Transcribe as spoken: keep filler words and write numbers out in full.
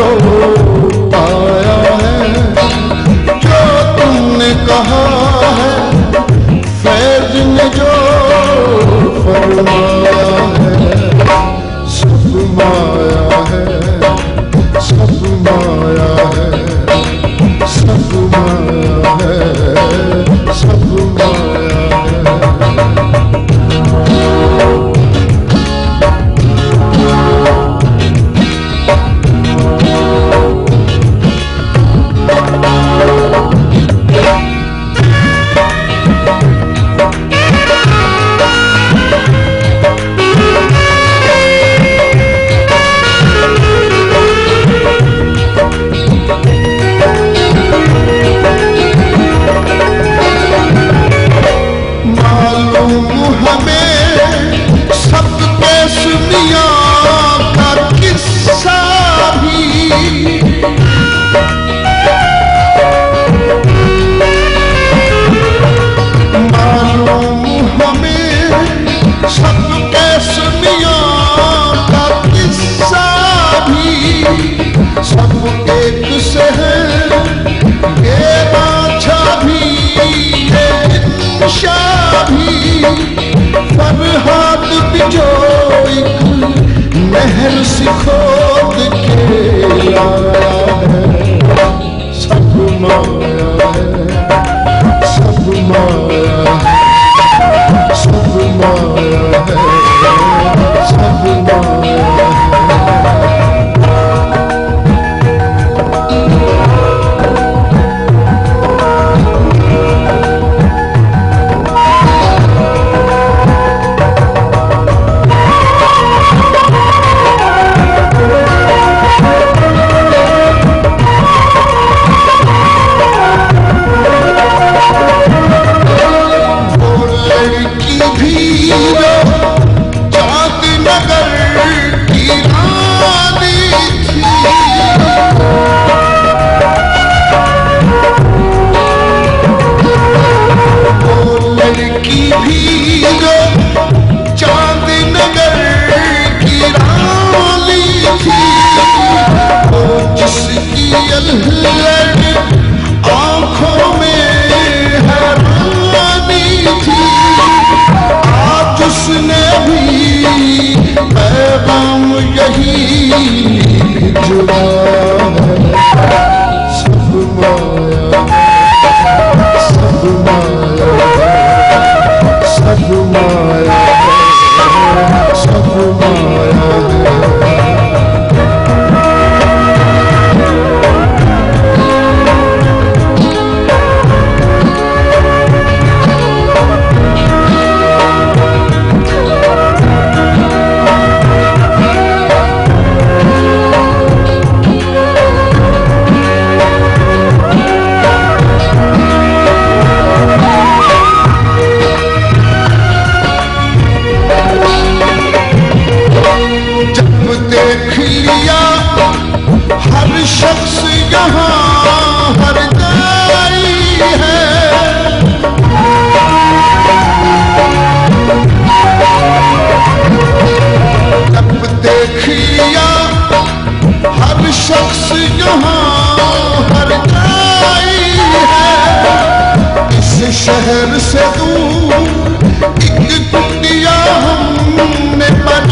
जो पाया है, जो तुमने कहा है, फैज ने जो फरमाया है, सब माया है, सब माया है, सब माया है, सब माया फरहाद भी जो एक नहर से खोद के लाया है, सब माया है, सब माया है, सब माया है, सब माया है। आंखों में हैरानी थी, आज उसने भी पैगाम यही भिजवा है, सब माया है, सब माया है, सब माया है, सब माया है। देख लिया हर शख्स यहाँ हर जाई है, जब देख लिया हर शख्स यहाँ हर जाई है, इस शहर से दूर एक कुटिया हमने बना